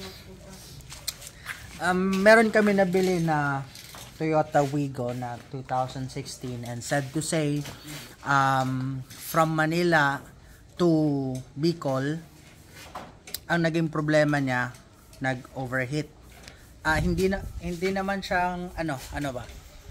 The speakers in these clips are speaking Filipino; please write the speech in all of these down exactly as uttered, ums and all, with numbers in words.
Um, meron kami nabili na Toyota Wigo na two thousand sixteen, and sad to say, um, from Manila to Bicol, ang naging problema niya, nag-overheat. Ah, hindi na hindi naman siyang ano, ano ba?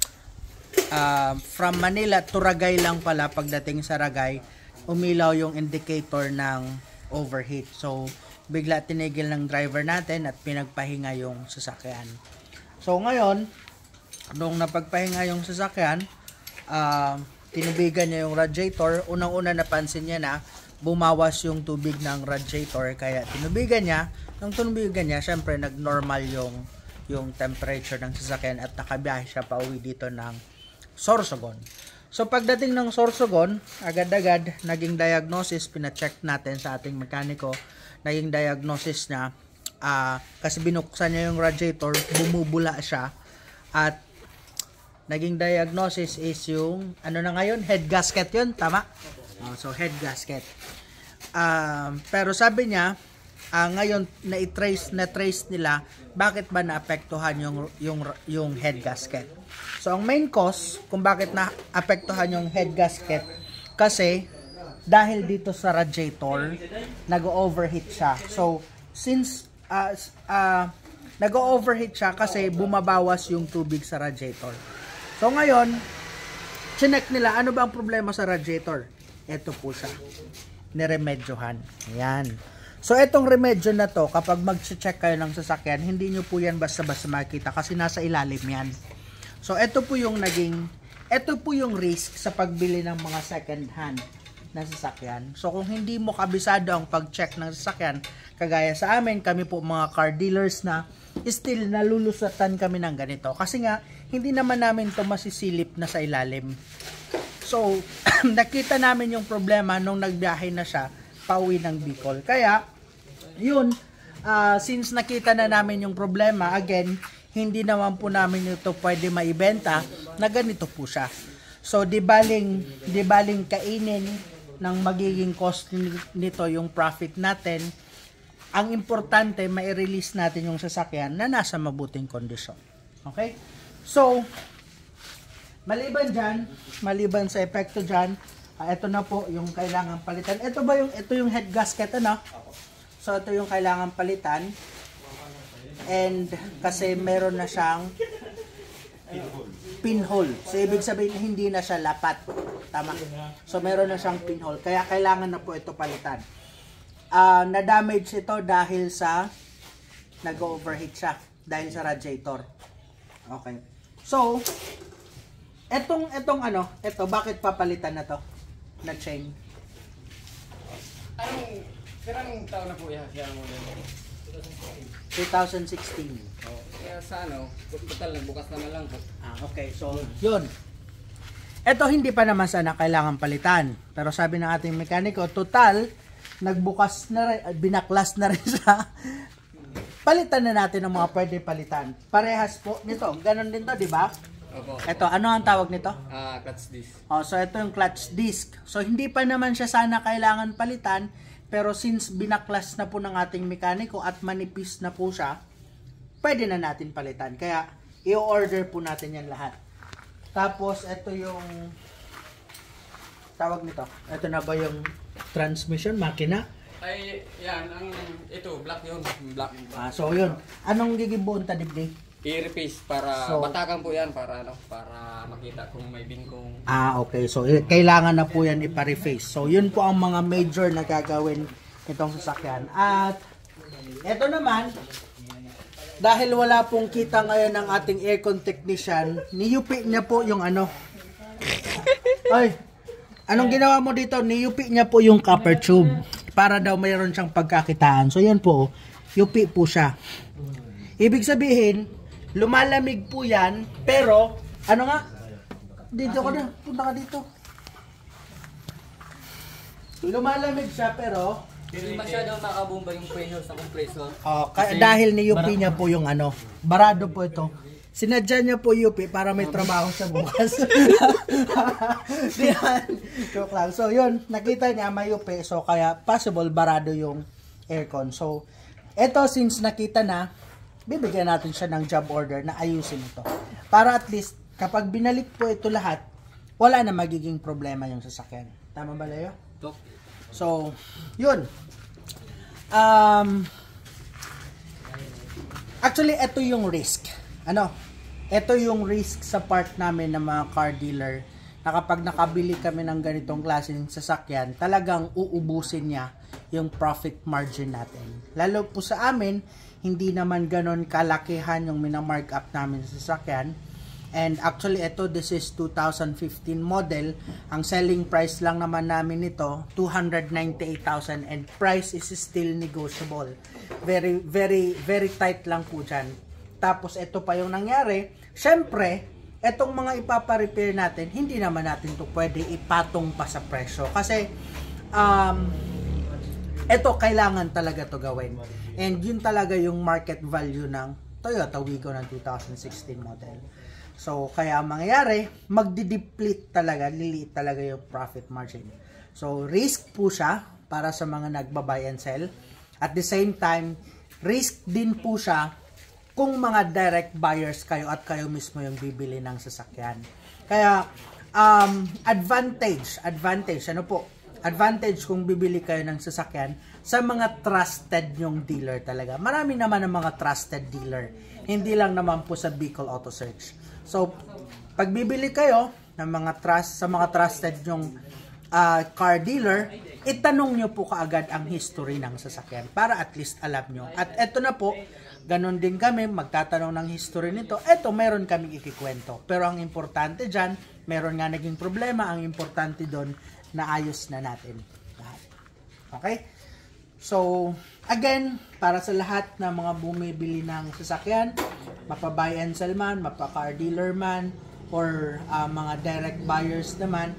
Uh, from Manila to Ragay lang pala, pagdating sa Ragay, umilaw yung indicator ng overheat. So, bigla tinigil ng driver natin at pinagpahinga yung sasakyan. So, ngayon, nung napagpahinga yung sasakyan, uh, tinubigan niya yung radiator. Unang-una napansin niya na bumawas yung tubig ng radiator, kaya tinubigan niya. Nung tinubigan niya, syempre nag-normal yung, yung temperature ng sasakyan at nakabiyahe siya pa uwi dito ng Sorsogon. So, pagdating ng Sorsogon, agad-agad, naging diagnosis, pina-check natin sa ating mekaniko. Naging diagnosis niya, uh, kasi binuksan niya yung radiator, bumubula siya, at naging diagnosis is yung, ano na ngayon, head gasket yun, tama? Uh, so, head gasket. Uh, pero sabi niya, uh, ngayon, na-trace, na-trace nila, bakit ba naapektuhan yung, yung, yung head gasket? So, ang main cause, kung bakit naapektuhan yung head gasket, kasi, dahil dito sa radiator, nag-overheat siya. So, since uh, uh, nag-overheat siya kasi bumabawas yung tubig sa radiator. So, ngayon, chinek nila, ano ba ang problema sa radiator? Ito po siya. Niremedyohan. Ayan. So, itong remedyo na to, kapag mag-check kayo ng sasakyan, hindi nyo po yan basta-basta makikita kasi nasa ilalim yan. So, ito po yung naging, ito po yung risk sa pagbili ng mga second hand na sasakyan. So, kung hindi mo kabisado ang pag-check ng sasakyan, kagaya sa amin, kami po mga car dealers na still nalulusatan kami ng ganito. Kasi nga, hindi naman namin to masisilip na sa ilalim. So, nakita namin yung problema nung nagbiyahe na siya pauwi ng Bicol. Kaya, yun, uh, since nakita na namin yung problema, again, hindi naman po namin ito pwede maibenta na ganito po siya. So, di baling, di baling kainin ng magiging cost nito yung profit natin. Ang importante, mai-release natin yung sasakyan na nasa mabuting kondisyon. Okay? So, maliban dyan, maliban sa epekto dyan, uh, ito na po yung kailangan palitan. Ito ba yung, ito yung head gasket, ano? So, ito yung kailangan palitan. And, kasi meron na siyang pinhole. So, ibig sabihin, hindi na siya lapat. Tama. So, meron na siyang pinhole. Kaya, kailangan na po ito palitan. Uh, na-damage ito dahil sa nag-overheat siya. Dahil sa radiator. Okay. So, etong, etong ano, ito, bakit papalitan na to? Na chain. Anong, karang taon na po yan siya mo twenty sixteen. Oh, kaya sa ano, total nagbukas naman lang po. Ah, okay. So, yun. Ito hindi pa naman sana kailangan palitan. Pero sabi ng ating mekaniko, total, nagbukas na rin, binaklas na rin sa palitan na natin ang mga pwede palitan. Parehas po nito. Ganon din to, di ba? Opo. Ito, ano ang tawag nito? Ah, uh, clutch disc. Oh, so ito yung clutch disc. So, hindi pa naman siya sana kailangan palitan. Pero since binaklas na po ng ating mekaniko at manipis na po siya, pwede na natin palitan. Kaya, i-order po natin yan lahat. Tapos, ito yung tawag nito. Ito na ba yung transmission, makina? Ay, yan. Ang, ito, black yun. Black. Ah, so, yun. Anong gigibuon tadigdig? I-repace para, So, batakan po yan para, ano, para makita kung may bingkong. Ah, okay. So, kailangan na po yan ipa-reface. So, yun po ang mga major na gagawin itong sasakyan. At, eto naman, dahil wala pong kita ngayon ng ating aircon technician, niyupi niya po yung ano. Ay, anong ginawa mo dito? Niyupi niya po yung copper tube para daw mayroon siyang pagkakitaan. So, yan po, yupi po siya. Ibig sabihin, lumalamig po yan, pero, ano nga? Dito ka na, punta ka dito. Lumalamig siya, pero, Hindi masyadong makabomba yung pressure sa compressor. oh, ka- dahil ni-yupi niya po yung ano, barado po ito. Sinadya niya po yupi para may trabaho sa bukas. Diyan. Joke lang. So, yun, nakita niya may yupi, so kaya possible barado yung aircon. So, Ito, since nakita na, bibigyan natin siya ng job order na ayusin ito. Para at least, kapag binalik po ito lahat, wala na magiging problema yung sasakyan. Tama ba, Leo? Tok. So, yun. Um, actually, ito yung risk. Ano? Ito yung risk sa part namin ng mga car dealer na kapag nakabili kami ng ganitong klaseng sasakyan, talagang uubusin niya yung profit margin natin. Lalo po sa amin, hindi naman ganon kalakihan yung minamarkup namin sa sasakyan. And actually, ito, this is two thousand fifteen model. Ang selling price lang naman namin nito, two hundred ninety-eight thousand, and price is still negotiable. Very, very, very tight lang po dyan. Tapos, ito pa yung nangyari. Syempre, etong mga ipapa-repair natin, hindi naman natin to pwede ipatong pa sa presyo. Kasi, um, ito, kailangan talaga to gawin. And yun talaga yung market value ng Toyota Wigo ng two thousand sixteen model. So, kaya ang mangyayari, magdi-deplete talaga, liliit talaga yung profit margin. So, risk po siya para sa mga nagba-buy and sell. At the same time, risk din po siya kung mga direct buyers kayo at kayo mismo yung bibili ng sasakyan. Kaya, um, advantage, advantage, ano po? Advantage kung bibili kayo ng sasakyan sa mga trusted yung dealer talaga. Marami naman ng mga trusted dealer. Hindi lang naman po sa Bicol Auto Search. So, pag bibili kayo ng mga trust, sa mga trusted yung uh, car dealer, itanong nyo po kaagad ang history ng sasakyan para at least alam nyo. At eto na po, ganon din kami, magtatanong ng history nito. Eto, meron kaming ikikwento. Pero ang importante dyan, meron nga naging problema. Ang importante doon, naayos na natin lahat. Okay? So, again, para sa lahat ng mga bumibili ng sasakyan, mapa-buy and sell man, mapa-car dealer man, or uh, mga direct buyers naman,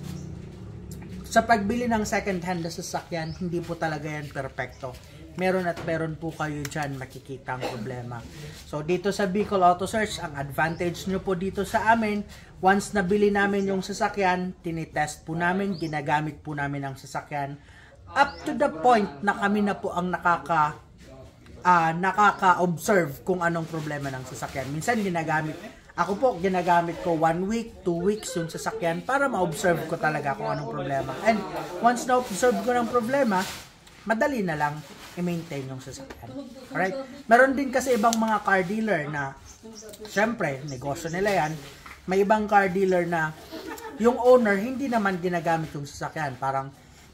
sa pagbili ng second hand na sasakyan, hindi po talaga yan perfecto. Meron at meron po kayo dyan makikita ang problema. So, dito sa Bicol Auto Search, ang advantage nyo po dito sa amin, once nabili namin yung sasakyan, tinitest po namin, ginagamit po namin ang sasakyan, up to the point na kami na po ang nakaka uh, nakaka-observe kung anong problema ng sasakyan. Minsan ginagamit, ako po ginagamit ko one week, two weeks yung sasakyan para ma-observe ko talaga kung anong problema. And once na-observe ko ng problema, madali na lang i-maintain yung sasakyan. Alright? Meron din kasi ibang mga car dealer na, syempre, negosyo nila yan. May ibang car dealer na yung owner hindi naman ginagamit yung sasakyan. Parang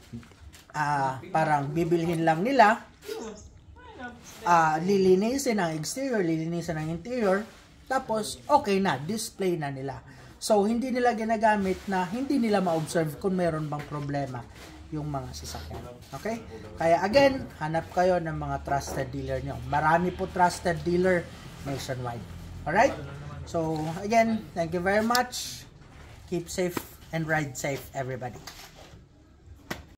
Uh, parang bibilhin lang nila, uh, lilinisin ang exterior, lilinisin ang interior, tapos okay na, display na nila. So, hindi nila ginagamit na hindi nila ma-observe kung meron bang problema yung mga sasakyan. Okay? Kaya again, hanap kayo ng mga trusted dealer nyo. Marami po trusted dealer nationwide. Alright? So, again, thank you very much. Keep safe and ride safe, everybody.